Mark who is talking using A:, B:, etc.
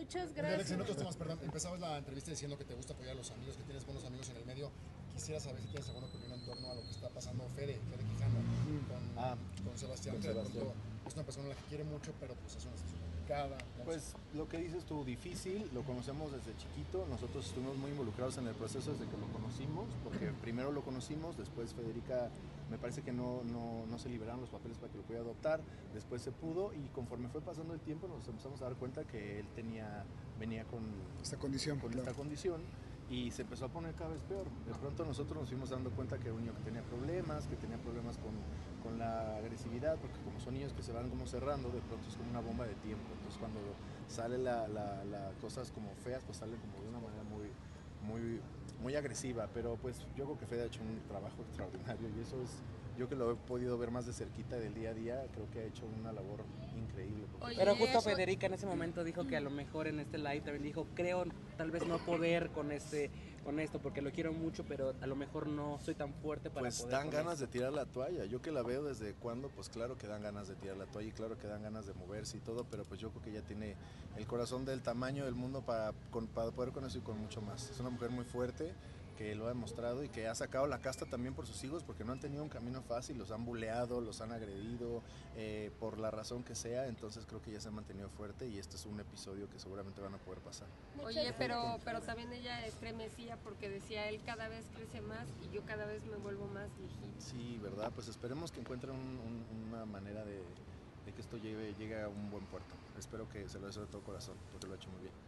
A: Muchas
B: Alex, en
A: gracias.
B: otros temas, perdón, empezabas la entrevista diciendo que te gusta apoyar a los amigos, que tienes buenos amigos en el medio. Quisiera saber si tienes alguna opinión en torno a lo que está pasando Fede Quijano con Sebastián,
C: Con
B: que de
C: Sebastián.
B: pronto es una persona a la que quiere mucho, pero pues es una situación complicada.
C: Pues lo que dices tú, difícil, lo conocemos desde chiquito, nosotros estuvimos muy involucrados en el proceso desde que lo conocimos, porque primero lo conocimos, después Federica me parece que no se liberaron los papeles para que lo pudiera adoptar, después se pudo y conforme fue pasando el tiempo nos empezamos a dar cuenta que él venía con
D: esta condición,
C: esta condición y se empezó a poner cada vez peor. De pronto nosotros nos fuimos dando cuenta que era un niño que tenía problemas con la agresividad, porque como son niños que se van como cerrando, de pronto es como una bomba de tiempo. Entonces cuando sale la cosas como feas, pues salen como de una manera muy agresiva. Pero pues yo creo que Fede ha hecho un trabajo extraordinario y eso es, yo que lo he podido ver más de cerquita del día a día, creo que ha hecho una labor increíble.
A: Oye,
E: Pero justo
A: eso-
E: Federica en ese momento dijo que a lo mejor en este live también dijo, creo tal vez no poder con esto, porque lo quiero mucho, pero a lo mejor no soy tan fuerte para
C: Pues
E: poder
C: dan
E: con
C: ganas
E: esto.
C: de tirar la toalla. Yo que la veo desde cuando, pues claro que dan ganas de tirar la toalla y claro que dan ganas de moverse y todo, pero pues yo creo que ella tiene el corazón del tamaño del mundo para poder con eso y con mucho más. Es una mujer muy fuerte que lo ha demostrado y que ha sacado la casta también por sus hijos porque no han tenido un camino fácil, los han buleado, los han agredido, por la razón que sea, entonces creo que ella se ha mantenido fuerte y este es un episodio que seguramente van a poder pasar.
A: Oye, pero también ella estremecía porque decía, él cada vez crece más y yo cada vez me vuelvo más viejita.
C: Sí, ¿verdad? Pues esperemos que encuentren una manera de que esto llegue a un buen puerto. Espero que se lo deseo de todo corazón, porque lo ha hecho muy bien.